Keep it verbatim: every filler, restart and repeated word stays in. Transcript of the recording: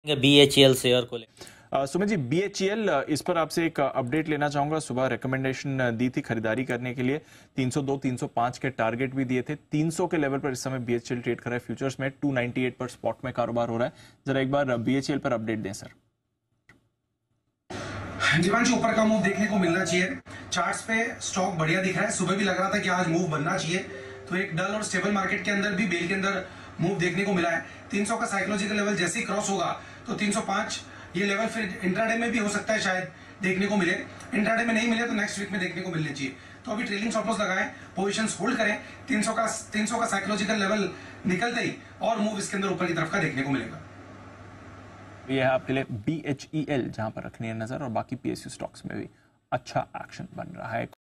B H E L share को ले। अ, Sumit ji, B H E L, इस पर आपसे एक अपडेट लेना चाहूंगा। सुबह रिकमेंडेशन दी थी खरीदारी करने के लिए, तीन सौ दो तीन सौ पाँच के टारगेट भी दिए थे। तीन सौ के लेवल पर इस समय B H E L trade कर रहा है फ्यूचर्स में, दो सौ अट्ठानवे पर स्पॉट में कारोबार हो रहा है। जरा एक बार बी एच ई एल पर अपडेट दें सर। जीवांश ऊपर का मूव देखने को मिलना चाहिए। चार्ट्स पे स्टॉक बढ़िया दिख रहा है। सुबह भी लग रहा था कि आज मूव बनना चाहिए, तो एक डल और स्टेबल मार्केट के अंदर भी बेल के अंदर मूव देखने को मिला है। तीन सौ का साइकोलॉजिकल लेवल जैसे ही क्रॉस होगा तो तीन सौ पाँच ये लेवल फिर इंट्राडे में भी हो सकता है, शायद देखने को मिले। इंट्राडे में नहीं मिले तो नेक्स्ट वीक में देखने को मिलने चाहिए। तो अभी ट्रेलिंग स्टॉप लॉस लगाएं, पोजीशंस होल्ड करें। तीन सौ का तीन सौ का साइकोलॉजिकल लेवल निकलते ही और मूव इसके अंदर ऊपर की तरफ का देखने को मिलेगा। ये है आपके लिए बी एच ई एल, जहां पर रखनी है नजर, और बाकी पी एस यू स्टॉक्स में भी अच्छा एक्शन बन रहा है।